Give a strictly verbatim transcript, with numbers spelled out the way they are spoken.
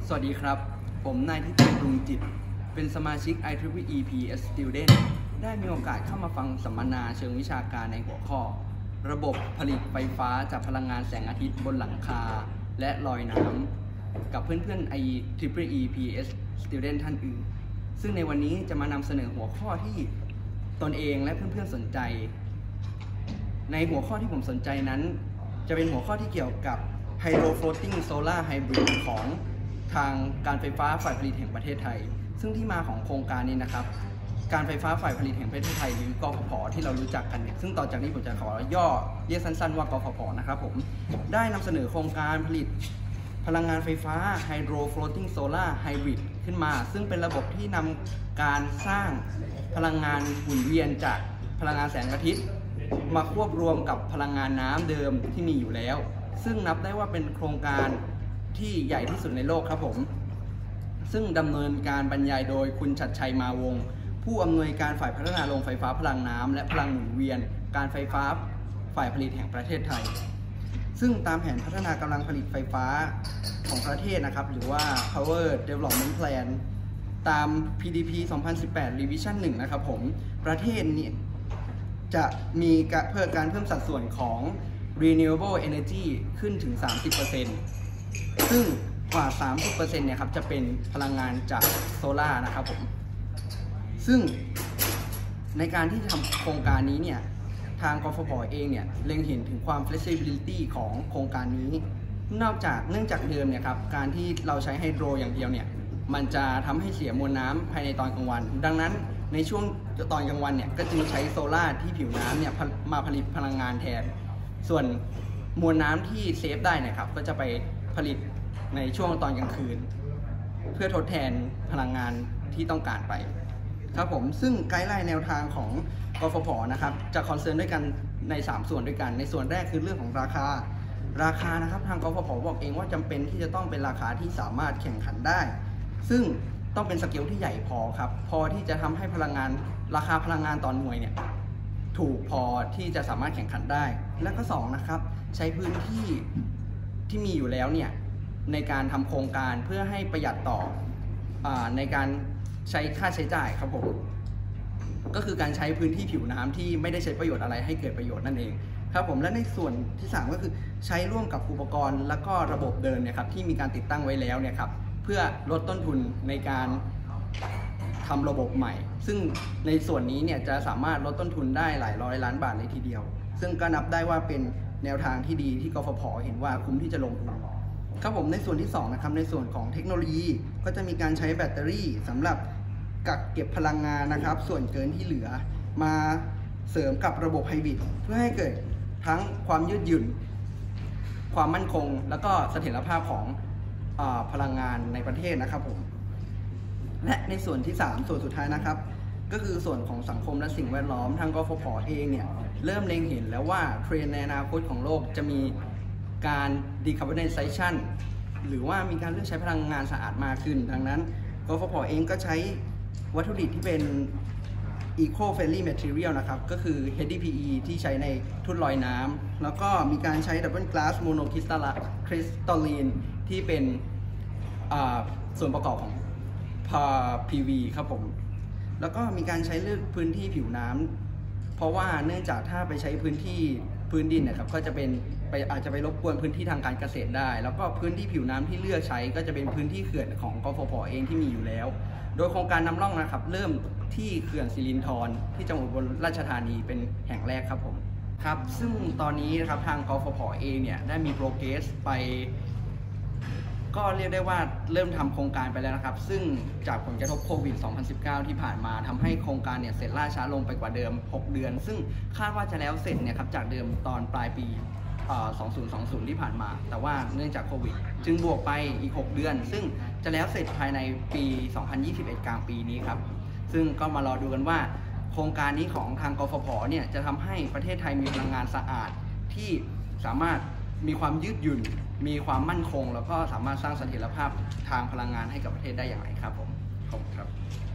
สวัสดีครับผมนายทิติกรุงจิตเป็นสมาชิก ไอ ทริปเปิลอี พี เอส Student ได้มีโอกาสเข้ามาฟังสัมมนาเชิงวิชาการในหัวข้อระบบผลิตไฟฟ้าจากพลังงานแสงอาทิตย์บนหลังคาและลอยน้ำกับเพื่อนๆ ไอ ทริปเปิลอี พี เอส Student ท่านอื่นซึ่งในวันนี้จะมานำเสนอหัวข้อที่ตนเองและเพื่อนๆสนใจในหัวข้อที่ผมสนใจนั้นจะเป็นหัวข้อที่เกี่ยวกับ Hydro Floating Solar Hybrid ของทางการไฟฟ้าฝ่ายผลิตแห่งประเทศไทยซึ่งที่มาของโครงการนี้นะครับการไฟฟ้าฝ่ายผลิตแห่งประเทศไทยหรือกฟผ.ที่เรารู้จักกันเนี่ยซึ่งต่อจากนี้ผมจะขอย่อเรียกสั้นๆว่ากฟผ.นะครับผมได้นำเสนอโครงการผลิตพลังงานไฟฟ้า Hydro Floating Solar Hybrid ขึ้นมาซึ่งเป็นระบบที่นำการสร้างพลังงานหมุนเวียนจากพลังงานแสงอาทิตย์มาควบรวมกับพลังงานน้ำเดิมที่มีอยู่แล้วซึ่งนับได้ว่าเป็นโครงการที่ใหญ่ที่สุดในโลกครับผมซึ่งดำเนินการบรรยายโดยคุณชัดชัยมาวงศ์ผู้อำนวยการฝ่ายพัฒนาโรงไฟฟ้าพลังน้ำและพลังหมุนเวียนการไฟฟ้าฝ่ายผลิตแห่งประเทศไทยซึ่งตามแผนพัฒนากำลังผลิตไฟฟ้าของประเทศนะครับหรือว่า Power Development Plan ตาม พี ดี พี สองพันสิบแปด Revision หนึ่งนะครับผมประเทศนี้จะมีเพื่อการเพิ่มสัดส่วนของ Renewable Energy ขึ้นถึง สามสิบเปอร์เซ็นต์ ซึ่งกว่า สามสิบเปอร์เซ็นต์ เนี่ยครับจะเป็นพลังงานจากโซล่านะครับผมซึ่งในการที่จะทำโครงการนี้เนี่ยทางกฟผ.เองเนี่ยเล็งเห็นถึงความ flexibility ของโครงการนี้นอกจากเนื่องจากเดิมเนี่ยครับการที่เราใช้ไฮโดรอย่างเดียวเนี่ยมันจะทำให้เสียมวลน้ำภายในตอนกลางวันดังนั้นในช่วงตอนกลางวันเนี่ยก็จึงใช้โซล่าที่ผิวน้ำเนี่ยมาผลิตพลังงานแทนส่วนมวลน้ำที่เซฟได้นะครับก็จะไปผลิตในช่วงตอนกลางคืนเพื่อทดแทนพลังงานที่ต้องการไปครับผมซึ่งไกด์ไลน์แนวทางของกฟผ.นะครับจะคอนเซิร์นด้วยกันในสามส่วนด้วยกันในส่วนแรกคือเรื่องของราคาราคานะครับทางกฟผ.บอกเองว่าจำเป็นที่จะต้องเป็นราคาที่สามารถแข่งขันได้ซึ่งต้องเป็นสเกลที่ใหญ่พอครับพอที่จะทำให้พลังงานราคาพลังงานต่อหน่วยเนี่ยถูกพอที่จะสามารถแข่งขันได้และก็สองนะครับใช้พื้นที่ที่มีอยู่แล้วเนี่ยในการทำโครงการเพื่อให้ประหยัดต่ออาในการใช้ค่าใช้จ่ายครับผมก็คือการใช้พื้นที่ผิวน้ำที่ไม่ได้ใช้ประโยชน์อะไรให้เกิดประโยชน์นั่นเองครับผมและในส่วนที่สามก็คือใช้ร่วมกับอุปกรณ์และก็ระบบเดิมเนี่ยครับที่มีการติดตั้งไว้แล้วเนี่ยครับเพื่อลดต้นทุนในการทำระบบใหม่ซึ่งในส่วนนี้เนี่ยจะสามารถลดต้นทุนได้หลายร้อยล้านบาทเลยทีเดียวซึ่งก็นับได้ว่าเป็นแนวทางที่ดีที่กฟผ.เห็นว่าคุ้มที่จะลงทุนครับผมในส่วนที่สองนะครับในส่วนของเทคโนโลยีก็จะมีการใช้แบตเตอรี่สำหรับกักเก็บพลังงานนะครับส่วนเกินที่เหลือมาเสริมกับระบบไฮบริดเพื่อให้เกิดทั้งความยืดหยุ่นความมั่นคงแล้วก็เสถียรภาพของอ่าพลังงานในประเทศนะครับผมและในส่วนที่สามส่วนสุดท้ายนะครับก็คือส่วนของสังคมและสิ่งแวดล้อมทางกฟผ.เองเนี่ยเริ่มเล็งเห็นแล้วว่าเทรนด์ในอนาคตของโลกจะมีการ decarbonization หรือว่ามีการเลือกใช้พลังงานสะอาดมากขึ้นดังนั้นกฟผ.เองก็ใช้วัตถุดิบที่เป็น eco friendly material นะครับก็คือ เอช ดี พี อี ที่ใช้ในทุ่นลอยน้ำแล้วก็มีการใช้ double glass monocrystalline ที่เป็นส่วนประกอบของ พี วี ครับผมแล้วก็มีการใช้เลือกพื้นที่ผิวน้ำเพราะว่าเนื่องจากถ้าไปใช้พื้นที่พื้นดินนะครับก็จะเป็นไปอาจจะไปรบกวนพื้นที่ทางการเกษตรได้แล้วก็พื้นที่ผิวน้ำที่เลือกใช้ก็จะเป็นพื้นที่เขื่อนของกฟผ.เองที่มีอยู่แล้วโดยโครงการนำร่องนะครับเริ่มที่เขื่อนสิรินธรที่จังหวัดอุบลราชธานีเป็นแห่งแรกครับผมครับซึ่งตอนนี้นะครับทางกฟผ.เองเนี่ยได้มีโปรเกรสไปก็เรียกได้ว่าเริ่มทำโครงการไปแล้วนะครับซึ่งจากผลกระทบโควิด สองพันสิบเก้า ที่ผ่านมาทำให้โครงการเนี่ยเสร็จล่าช้าลงไปกว่าเดิมหกเดือนซึ่งคาดว่าจะแล้วเสร็จเนี่ยครับจากเดิมตอนปลายปีสองพันยี่สิบที่ผ่านมาแต่ว่าเนื่องจากโควิดจึงบวกไปอีกหกเดือนซึ่งจะแล้วเสร็จภายในปีสองพันยี่สิบเอ็ดกลางปีนี้ครับซึ่งก็มารอดูกันว่าโครงการนี้ของทางกฟผ.เนี่ยจะทำให้ประเทศไทยมีพลังงานสะอาดที่สามารถมีความยืดหยุ่นมีความมั่นคงแล้วก็สามารถสร้างเสถียรภาพทางพลังงานให้กับประเทศได้อย่างไรครับผมขอบคุณครับ